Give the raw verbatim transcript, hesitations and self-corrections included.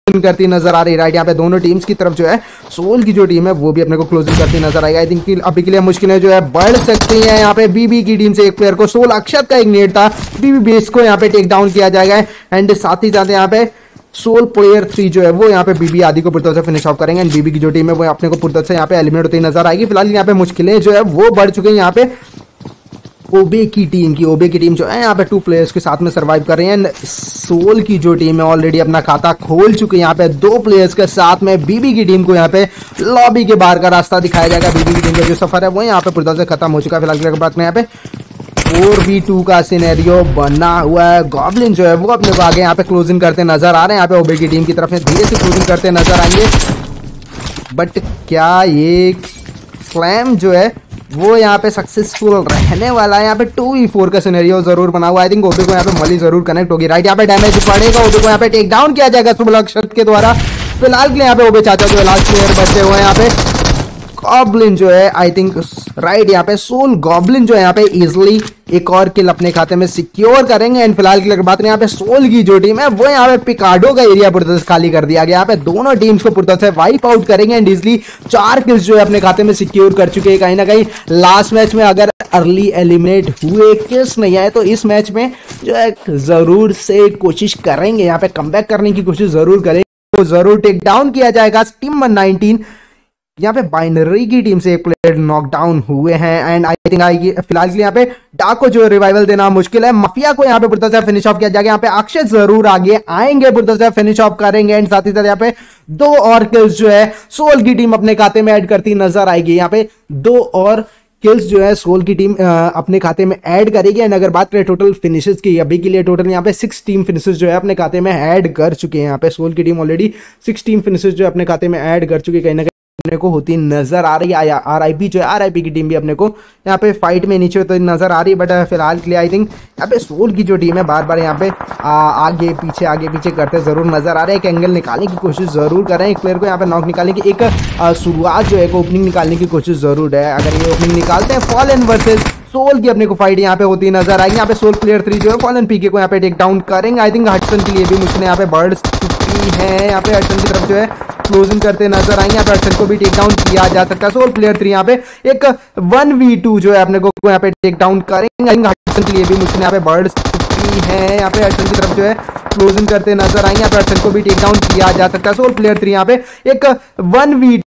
Closing करती नजर आ रही है। राइट, यहाँ पे दोनों टीम्स की तरफ जो है सोल की जो टीम है वो भी अपने को क्लोजिंग करती नजर आएगी। आई थिंक अभी के लिए मुश्किलें जो है बढ़ सकती हैं। यहाँ पे बीबी की टीम से एक प्लेयर को सोल अक्षत का एक नेट था, बीबी बेस को यहाँ पे टेक डाउन किया जाएगा एंड साथ ही साथ यहाँ पे सोल प्लेयर थ्री जो है वो यहाँ पे बीबी आदि को पूरी तरह से फिनिश ऑफ करेंगे एंड बीबी की जो टीम है वो अपने को पूरी तरह से यहाँ पे एलिमिनेट होती नजर आएगी। फिलहाल यहाँ पे मुश्किलें जो है वो बढ़ चुकी हैं। यहाँ पे ओबे की टीम की ओबे की टीम जो है यहाँ पे टू प्लेयर्स के साथ में सरवाइव कर रही है। सोल की जो टीम है ऑलरेडी अपना खाता खोल चुकी है। यहाँ पे दो प्लेयर्स के साथ में बीबी की टीम को यहाँ पे लॉबी के बाहर का रास्ता दिखाया जाएगा। बीबी की टीम का जो सफर है वो यहाँ पे पूरी तरह से खत्म हो चुका है। फिलहाल के बाद में यहाँ पे फोर वी टू का सिनेरियो बना हुआ है। गॉब्लिन जो है वो अपने को आगे यहाँ पे क्लोजिंग करते नजर आ रहे हैं। यहाँ पे ओबे की टीम की तरफ धीरे से क्लोजिंग करते नजर आएंगे, बट क्या ये क्लैम जो है वो यहाँ पे सक्सेसफुल रहने वाला है? यहाँ पे टू वी फोर का सिनेरियो जरूर बना हुआ है। आई थिंक ओबे को यहाँ पे मली जरूर कनेक्ट होगी। राइट, यहाँ पे डैमेज पड़ेगा, ओबे को यहाँ पे टेक डाउन किया जाएगा सुबह अक्षर के द्वारा। फिलहाल के लिए यहाँ पे ओबे चाचा जो लास्ट प्लेयर बचे हुए हैं। यहाँ पे गॉब्लिन जो है आई थिंक राइट यहाँ पे सोल गॉब्लिन जो है यहाँ पे इजिली एक और किल अपने खाते में सिक्योर करेंगे एंड फिलहाल की बात यहाँ पे सोल की जो टीम है वो यहाँ पे पिकाडो का एरिया पूरी तरह से खाली कर दिया गया। यहाँ पे दोनों टीम्स को पूरी तरह से वाइप आउट करेंगे एंड इजिली चार किल्स जो है अपने खाते में सिक्योर कर चुके हैं। कहीं ना कहीं लास्ट मैच में अगर अर्ली एलिमिनेट हुए किल्स नहीं आए तो इस मैच में जो है जरूर से कोशिश करेंगे, यहाँ पे कमबैक करने की कोशिश जरूर करेंगे, तो जरूर टेक डाउन किया जाएगा। टीम वन नाइनटीन यहाँ पे बाइनरी की टीम से एक प्लेयर नॉकडाउन हुए हैं एंड आई थिंक आएगी फिलहाल के लिए यहाँ पे डाक को जो रिवाइवल देना मुश्किल है। माफिया को यहाँ पे पूरी तरह से फिनिश ऑफ किया जाएगा। यहाँ पे अक्षय जरूर आगे आएंगे, पूरी तरह से फिनिश ऑफ करेंगे एंड साथ ही साथ यहाँ पे दो और किल्स जो है सोल की टीम अपने खाते में ऐड करती नजर आएगी। यहाँ पे दो और किल्स जो है सोल की टीम अपने खाते में ऐड करेगी एंड अगर बात करें टोटल फिनिशेस की, अभी के लिए टोटल यहाँ पे सिक्स टीम फिनिशेस जो है अपने खाते में ऐड कर चुके हैं। यहाँ पे सोल की team already six team finishes जो है अपने खाते में ऐड कर चुकी है। कहीं ना अपने को होती नजर आ रही है। आरआईपी जो है आरआईपी की टीम भी अपने को यहाँ पे फाइट में नीचे होती नजर आ रही है, बट फिलहाल के लिए आई थिंक यहाँ पे सोल की जो टीम है बार बार यहाँ पे आ, आगे पीछे आगे पीछे करते जरूर नजर आ रहे हैं। एक एंगल निकालने की कोशिश जरूर करें, एक प्लेयर को यहाँ पे नॉक निकालने की एक शुरुआत जो है ओपनिंग निकालने की कोशिश जरूर है। अगर ये ओपनिंग निकालते हैं फॉलन वर्सेज सोल की अपने को फाइट यहाँ पे होती नजर आएगी। यहाँ पे सोल प्लेयर थ्री जो है फॉलन पीके को यहाँ पे टेक डाउन करेंगे। आई थिंक हटसन के लिए भी मुझे यहाँ पे बर्ड्स है, यहाँ पे हटसन की तरफ जो है क्लोजिंग करते नजर आएंगे। यहाँ पे हटसन को भी टेक डाउन किया जा सकता है। सोल प्लेयर थ्री यहाँ पे एक वन वी टू जो है अपने को यहाँ पे टेक डाउन करेंगे। आई थिंक हटसन के लिए भी मुझे यहाँ पे बर्ड्स है, यहाँ पे हटसन की तरफ जो है क्लोजिंग करते नजर आएंगे। यहाँ पे हटसन को भी टेक डाउन किया जा सकता है। सोल प्लेयर थ्री यहाँ पे एक वन वी